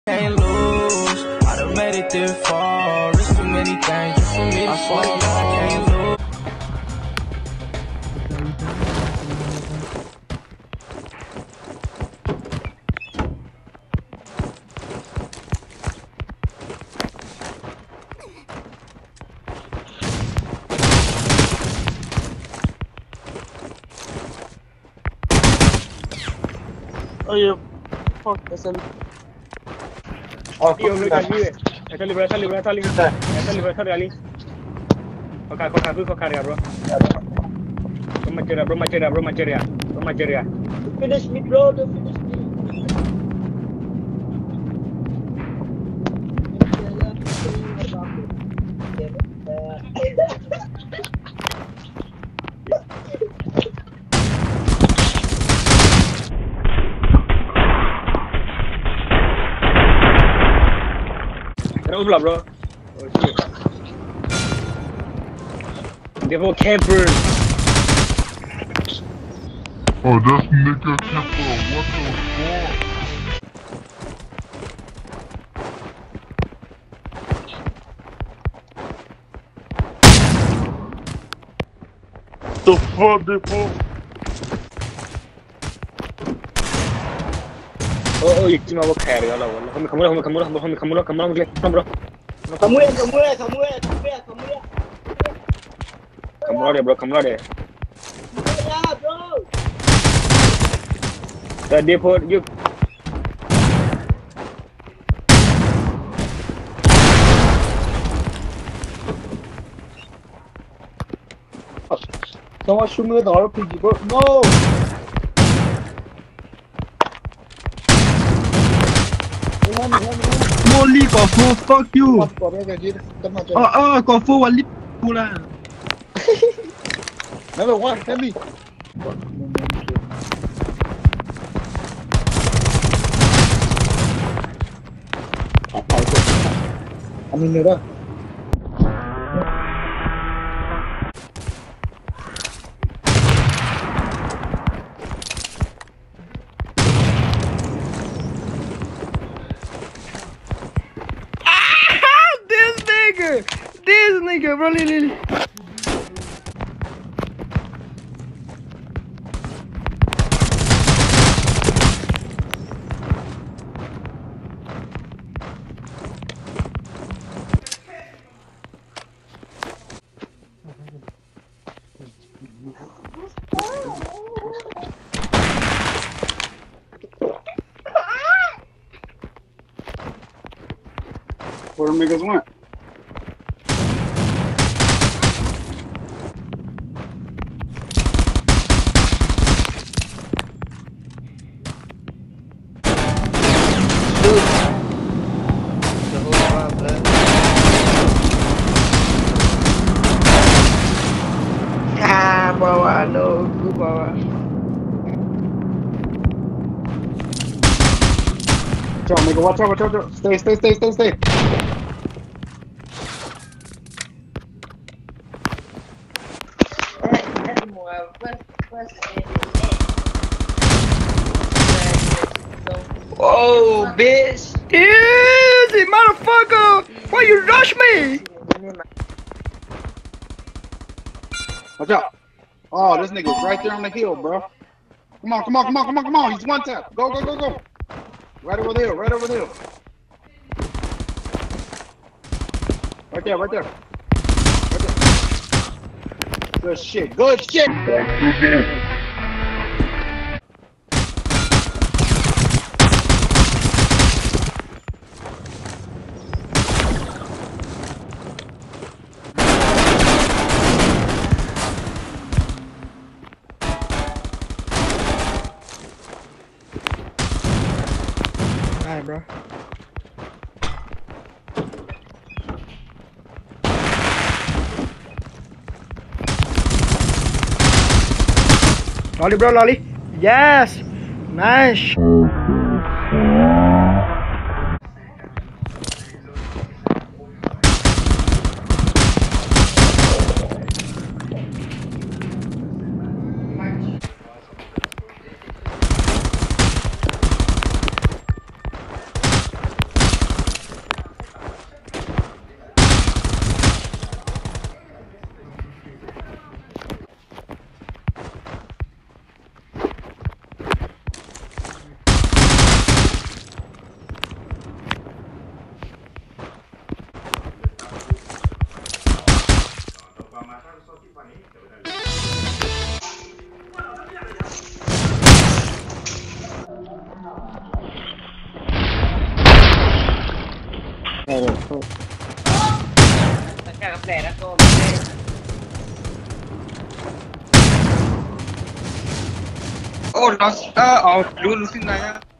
Can't lose. I done made it this far. It's too many things just for me to swallow. I can't lose. Oh yeah, fuck that's a. Oh, io lui cagli. Sta libero, sta libero, sta libero. Sta libero, sta libero. Kokar, bro. Bro, materia. Finish me, bro. Don't finish me. Bro. Oh shit. DAYPOE camper. Oh, this nigga camper, what the fuck? The fuck, DAYPOE? Oh, it's not okay. Come on, bro. Come on, bro. Yeah, bro. The DAYPOE, you. Someone shoot me with the RPG, bro. No. Molly got full, fuck you. Got full one lip. Number one, hit me. I'm in there. This nigga, bro, Lily. What them niggas want? Bro, I know. Good, bro. Watch out, nigga. Watch out. Stay. Oh, bitch. Easy, motherfucker. Why you rush me? Watch out. Oh, this nigga's right there on the hill, bro. Come on. He's one tap. Go. Right over there. Right there. Good shit. Alright, bro. Lolly, bro, Lolly. Yes. Nice. Oh, lost. Oh, blue losing na yan.